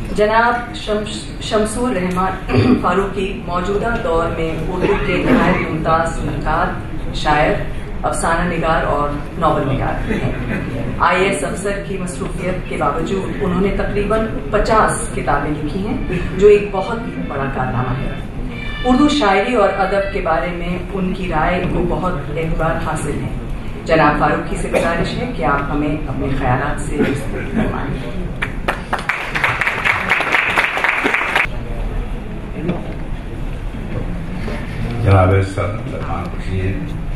جناب شمسور رحمان فاروقی موجودہ دور میں اردو کے نہایت ممتاز نقاد، شاعر، افسانہ نگار اور ناول نگار ہیں۔ IAS افسر کی مصروفیت کے باوجود انہوں نے تقریباً 50 کتابیں لکھی ہیں، جو ایک بہت بڑا کارنامہ ہے۔ اردو شاعری اور ادب کے بارے میں ان کی رائے کو بہت اعتبار حاصل ہے۔ جناب فاروقی سے گزارش ہے کہ آپ ہمیں اپنے خیالات سے فرمائیں۔ جناب سلمان خورشید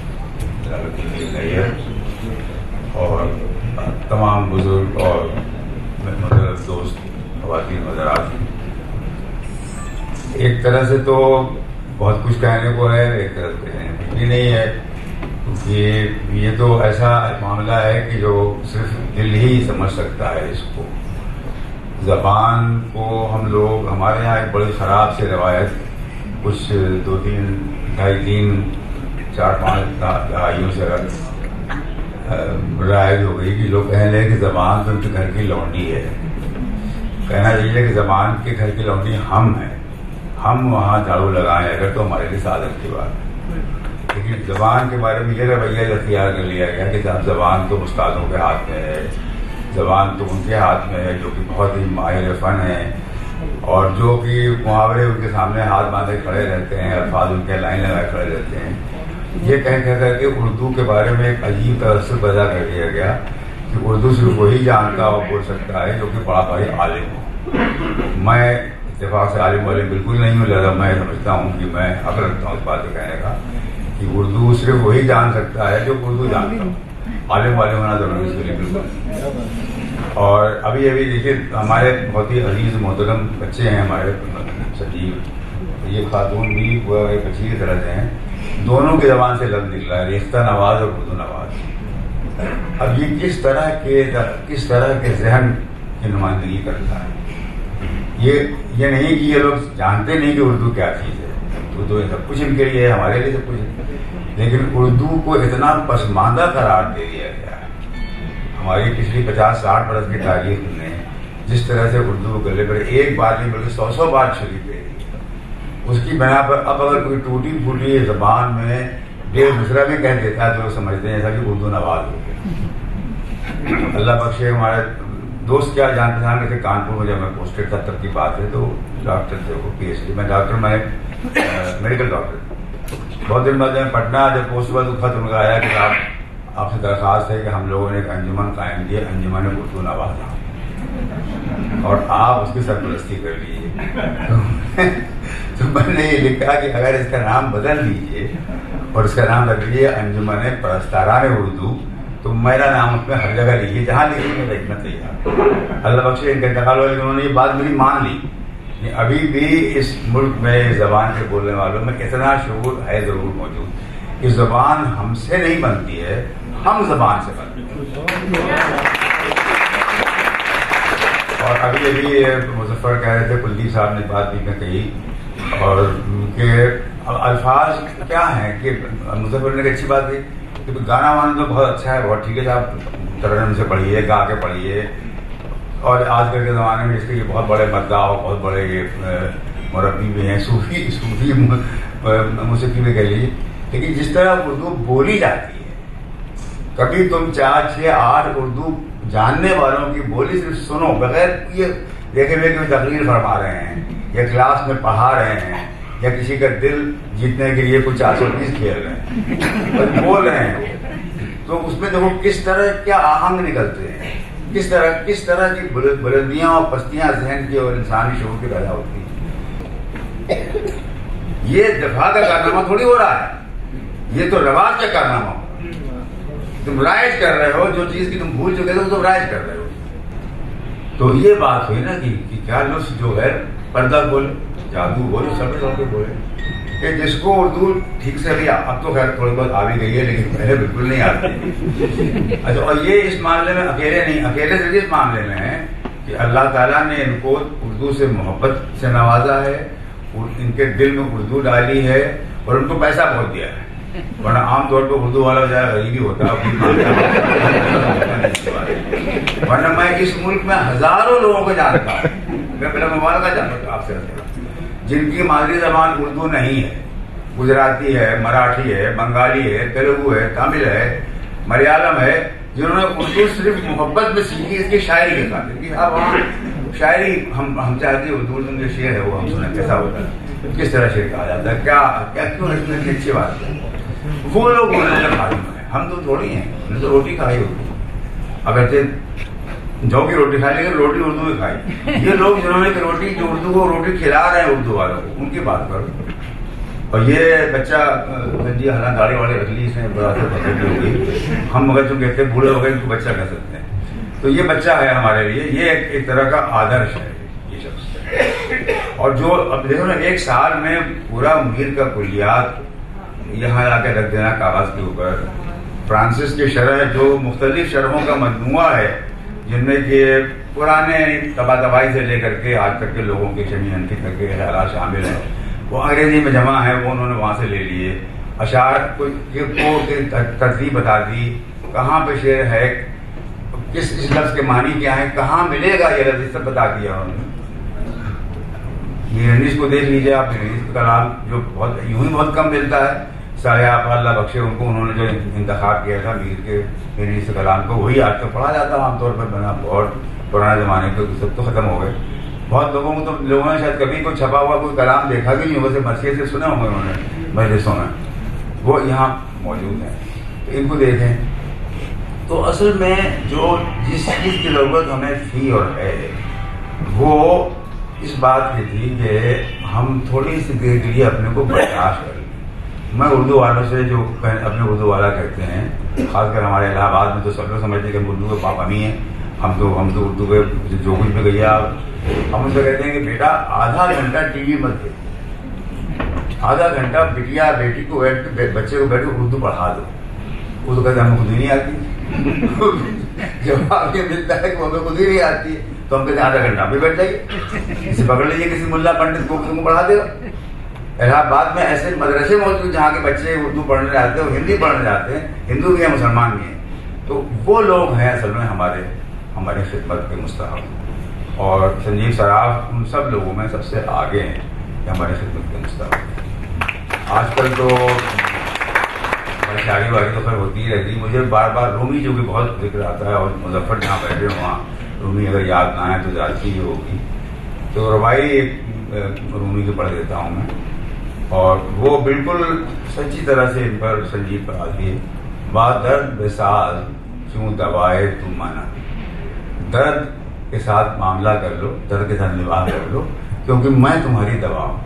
اور تمام بزرگ اور مدرس دوست خواتین حضرات، ایک طرح سے تو بہت کچھ کہنے کو ہے، ایک طرح سے کہنے کو بھی نہیں ہے، کیونکہ یہ تو ایسا معاملہ ہے کہ جو صرف دل ہی سمجھ سکتا ہے اس کو۔ زبان کو ہم لوگ، ہمارے یہاں ایک بڑی خراب سے روایت کچھ 2-3 3 4 5 دہائیوں سے رائج ہو گئی کہ لوگ کہنے لگے کہ زبان تو ان کے گھر کی لونڈی ہے۔ کہنا چاہیے کہ زبان کے گھر کی لونڈی ہم ہیں، ہم وہاں جھاڑو لگائیں اگر تو ہمارے لیے سعادت کی بات ہے۔ لیکن زبان کے بارے میں یہ رویہ اختیار کر لیا گیا کہ جب زبان تو استادوں کے ہاتھ میں ہے، زبان تو ان کے ہاتھ میں ہے جو کہ بہت ہی ماہر فن ہے، اور جو کہ محاورے ان کے سامنے ہاتھ باندھے کھڑے رہتے ہیں، الفاظ ان کے لائن لگائے کھڑے رہتے ہیں۔ یہ کہہ کر کے اردو کے بارے میں ایک عجیب تاثر پیدا کر دیا گیا کہ اردو صرف وہی جانتا اور بول سکتا ہے جو کہ بڑا بھائی عالم ہو۔ میں اتفاق سے عالم والے بالکل نہیں ہوں، لہٰذا میں سمجھتا ہوں کہ میں حق رکھتا ہوں اس بات کو کہنے کا کہ اردو صرف وہی جان سکتا ہے جو اردو جانتا ہوں، عالم والے ہونا ضروری اس کے لیے بالکل۔ اور ابھی دیکھیے ہمارے بہت ہی عزیز محترم بچے ہیں ہمارے سجیو، یہ خاتون بھی وہ ایک بچی کی طرح سے ہیں، دونوں کی زبان سے لفظ نکلا ہے، ریختہ نواز اور اردو نواز۔ اب یہ کس طرح کے ذہن کی نمائندگی کرتا ہے؟ یہ نہیں کہ یہ لوگ جانتے نہیں کہ اردو کیا چیز ہے، اردو تو سب کچھ ان کے لیے ہے، ہمارے لیے سب کچھ ہے، لیکن اردو کو اتنا پسماندہ قرار دے دیا گیا ہے۔ ہماری پچھلی 50-60 برس کی تاریخ میں جس طرح سے اردو گلے پر ایک بار نہیں بلکہ 100 بار چھری دے دی، اس کی بنا پر اب اگر کوئی ٹوٹی پھوٹی زبان میں 1.5 مصرع میں کہہ دیتا ہے تو لوگ سمجھتے ہیں ایسا کہ اردو نواز ہو گیا۔ اللہ بخشے ہمارے دوست کیا جان پہچان میں تھے، کانپور میں جب میں پوسٹڈ تھا تب کی بات ہے، تو ڈاکٹر تھے وہ PhD میں ڈاکٹر، میں میڈیکل ڈاکٹر۔ بہت دن بعد میں پٹنہ جب پوسٹ ہوا تو خط ان کا آیا کہ آپ سے درخواست ہے کہ ہم لوگوں نے ایک انجمن قائم کی، انجمن اردو نوازا، اور آپ اس کی سرپرستی کر لیجیے۔ تو میں نے یہ لکھا کہ اگر اس کا نام بدل دیجیے اور اس کا نام رکھ لیجیے انجمن پرستاران اردو، تو میرا نام اس میں ہر جگہ لکھیے، جہاں لکھیں گے میں تیار۔ اللہ بخشے ان کا انتقال ہوا، لیکن انہوں نے یہ بات میری مان لی۔ ابھی بھی اس ملک میں زبان کے بولنے والوں میں اتنا شعور ہے ضرور موجود کہ زبان ہم سے نہیں بنتی ہے، ہم زبان سے بنتی ہے۔ اور ابھی مظفر کہہ رہے تھے، کلدیپ صاحب نے بات بھی میں کہی، اور کہ الفاظ کیا ہیں کہ مظفر نے ایک اچھی بات کی کہ گانا وانا تو بہت اچھا ہے، بہت ٹھیک ہے صاحب، ترنم سے پڑھیے، گا کے پڑھیے، اور آج کل کے زمانے میں اس کے یہ بہت بڑے مداح اور بہت بڑے یہ مربی بھی ہیں، صوفی موسیقی میں کہہ لیجیے، لیکن جس طرح اردو بولی جاتی ہے، کبھی تم 4-6-8 اردو جاننے والوں کی بولی صرف سنو، بغیر یہ دیکھے ہوئے کہ تقریر فرما رہے ہیں یا کلاس میں پڑھا رہے ہیں یا کسی کا دل جیتنے کے لیے کچھ 420 کھیل رہے ہیں اور بول رہے ہیں، تو اس میں دیکھو کس طرح کیا آہنگ نکلتے ہیں، کس طرح کی بلندیاں اور پستیاں ذہن کی اور انسانی شعور کی پیدا ہوتی ہیں۔ یہ دفاع کا کارنامہ تھوڑی ہو رہا ہے، یہ تو رواج کا کارنامہ ہو، تم رائج کر رہے ہو، جو چیز کی تم بھول چکے تھے تم رائج کر رہے ہو۔ تو یہ بات ہوئی نا کہ کیا لفظ جو ہے پردہ بولے، جادو بولے، سب طور پہ بولے، کہ جس کو اردو ٹھیک سے بھی اب تو خیر تھوڑی بہت آ بھی گئی ہے، لیکن پہلے بالکل نہیں آتی۔ اچھا، اور یہ اس معاملے میں اکیلے سے اس معاملے میں ہے کہ اللہ تعالیٰ نے ان کو اردو سے محبت سے نوازا ہے، ان کے دل میں اردو ڈالی ہے اور ان کو پیسہ بہت دیا ہے، ورنہ عام طور پہ اردو والا جائے غریبی ہوتا ہے۔ ورنہ میں اس ملک میں ہزاروں لوگوں کو جانتا ہوں میں پہلے مبارکہ چاہتا ہوں آپ سے، جن کی مادری زبان اردو نہیں ہے، گجراتی ہے، مراٹھی ہے، بنگالی ہے، تیلگو ہے، تامل ہے، ملیالم ہے، جنہوں نے اردو صرف محبت میں سیکھی اس کی شاعری کے ساتھ، کہ اب وہاں شاعری ہم چاہتے ہیں اردو میں جو شعر ہے وہ ہم سنیں کیسا ہوتا ہے، کس طرح شعر کہا جاتا ہے، کیا کیوں اتنی اچھی بات ہے، وہ لوگ معلوم ہے، ہم تو تھوڑی ہیں، ہم نے تو روٹی کھائی ہوگی، اگرچہ جو کی روٹی کھائی لیکن روٹی اردو میں کھائی، یہ لوگ جنہوں نے روٹی جو اردو کو روٹی کھلا رہے ہیں اردو والوں کو، ان کی بات کرو. اور یہ بچہ جی حالانکہ داڑھی واڑی رکھ لی اس نے بڑا سے پسند ہوگی، ہم مگر جو کہتے ہیں بوڑھے ہو گئے ان کو بچہ کہہ سکتے ہیں، تو یہ بچہ ہے ہمارے لیے، یہ ایک طرح کا آدرش ہے یہ شخص. اور جو اب دیکھو نا 1 سال میں پورا میر کا کلیات یہاں لا کے رکھ دینا کاغذ کے اوپر، فرانسس کی شرح جو مختلف شرحوں کا مجموعہ ہے جن میں کہ پرانے طبائی سے لے کر کے آج تک کے لوگوں کے شمی انتی تک کے خیالات شامل ہیں، وہ انگریزی میں جمع ہے، وہ انہوں نے وہاں سے لے لیے، اشعار کو ترتیب بتا دی، کہاں پہ شعر ہے، کس لفظ کے معنی کیا ہے، کہاں ملے گا یہ لفظ، سب بتا دیا انہوں نے. یہ انگلش کو دیکھ لیجیے آپ، انگلش کا کلام جو بہت یوں ہی بہت کم ملتا ہے، سارے آپ اللہ بخشے ان کو، انہوں نے جو انتخاب کیا تھا میر کے انگلش کلام کو، وہی آج تک پڑھا جاتا ہے عام طور پر، بنا بہت پرانے زمانے کے سب تو ختم ہو گئے. بہت لوگوں کو تو لوگوں نے شاید کبھی کوئی چھپا ہوا کوئی کلام دیکھا بھی نہیں ہوگا، صرف مرثیے سے سنے ہوں گے انہوں نے مجلسوں میں، وہ یہاں موجود ہیں، تو ان کو دیکھیں. تو اصل میں جو جس چیز کی ضرورت ہمیں تھی اور ہے وہ اس بات کی تھی کہ ہم تھوڑی سی دیر کے لیے اپنے کو برداشت کریں. میں اردو والوں سے جو اپنے اردو والا کہتے ہیں، خاص کر ہمارے الہ آباد میں تو سب لوگ سمجھتے ہیں کہ ہم اردو کے پاک ہم ہی ہیں، ہم تو اردو کے جو کچھ بھی گیا، ہم ان سے کہتے ہیں کہ بیٹا آدھا گھنٹہ ٹی وی مت دیکھو، آدھا گھنٹہ بٹیا بیٹی کو بچے کو بیٹھ کے اردو پڑھا دو. وہ تو کہتے ہیں ہمیں خود ہی نہیں آتی، جب آپ یہ ملتا ہے کہ ہمیں خود ہی نہیں آتی ہے تو ہم کہتے ہیں آدھا گھنٹہ بھی بیٹھ جائیے، کسی پکڑ لیجیے کسی ملا پنڈت کو پڑھا دے گا. الہ آباد میں ایسے مدرسے موجود جہاں کے بچے اردو پڑھنے جاتے ہیں اور ہندی پڑھنے جاتے ہیں، ہندو بھی ہیں مسلمان بھی ہیں. تو وہ لوگ ہیں اصل میں ہماری خدمت کے مستحق، اور سنجیو سراف ان سب لوگوں میں سب سے آگے ہیں کہ ہماری خدمت کے مستحق. آج کل تو شاعری والی تو خیر ہوتی ہی رہتی، مجھے بار بار رومی جو کہ بہت ذکر آتا ہے، اور مظفر جہاں بیٹھے وہاں رومی اگر یاد نہ آئے تو زیادتی ہی ہوگی، تو ربائی رومی کی پڑھ دیتا ہوں میں، اور وہ بالکل سچی طرح سے ان پر سنجیب پر آتی ہے. با درد بساز کیوں دوائے تم مانا، درد کے ساتھ معاملہ کر لو، درد کے ساتھ نباہ کر لو، کیونکہ میں تمہاری دوا ہوں.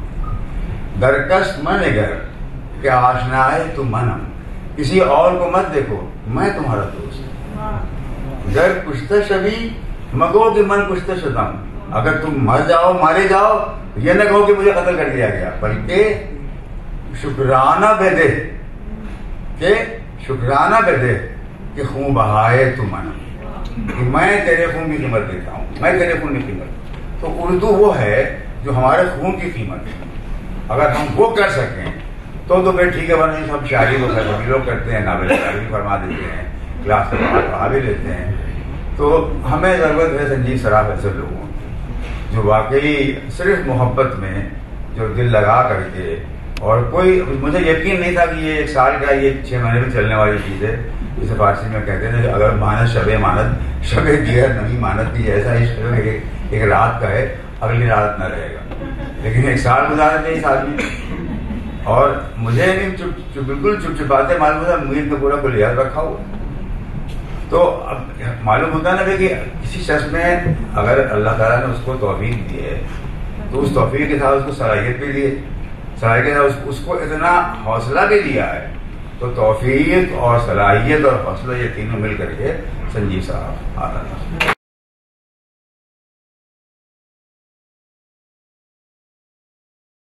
درکش من گر کہ آشنائے تم منم، کسی اور کو مت دیکھو، میں تمہارا دوست ہوں. گر کشتہ شبی مگو کہ من کشتہ شدم، اگر تم مر جاؤ مارے جاؤ یہ نہ کہو کہ مجھے قتل کر دیا گیا، بلکہ شکرانہ بے دے، کہ شکرانہ بے دے کہ خون بہائے تو منم، کہ میں تیرے خون کی قیمت دیتا ہوں، میں تیرے خون کی قیمت. تو اردو وہ ہے جو ہمارے خون کی قیمت ہے. اگر ہم وہ کر سکیں تو پھر ٹھیک ہے، ورنہ ہم شاعری کو سبھی لوگ کرتے ہیں، ناول شاعری بھی فرما دیتے ہیں، کلاس سے پڑھا بھی لیتے ہیں. تو ہمیں ضرورت ہے سنجیو سراف ایسے لوگوں جو واقعی صرف محبت میں جو دل لگا کر کے، اور کوئی مجھے یقین نہیں تھا کہ یہ 1 سال کا یہ 6 مہینے میں چلنے والی چیز ہے. جسے فارسی میں کہتے ہیں کہ اگر مانت شب مانت شب دیگر نہیں مانت کی، ایسا ایک رات کا ہے، اگلی رات نہ رہے گا، لیکن 1 سال گزارا تھے اس آدمی. اور مجھے بالکل چپ چپاتے معلوم ہوتا میر کا پورا کلیات رکھا ہوا. تو اب معلوم ہوتا نا کہ کسی شخص میں اگر اللہ تعالیٰ نے اس کو توفیق دی ہے تو اس توفیق کے ساتھ اس کو صلاحیت بھی دی ہے، صلاحیت کے ساتھ اس کو اتنا حوصلہ بھی دیا ہے. تو توفیق اور صلاحیت اور حوصلہ یہ تینوں مل کر کے سنجیو صاحب آتا ہے.